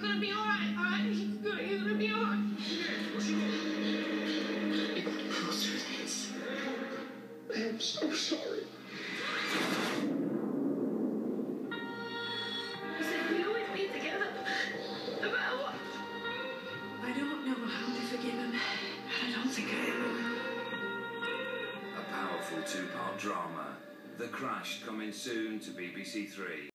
gonna be alright, alright? You're gonna be alright. What's wrong? You've got to pass through this. I'm so sorry. You said we always be together. No matter what. I don't know how to forgive him. I don't think I ever will. A powerful two-part drama, The Crash, coming soon to BBC3.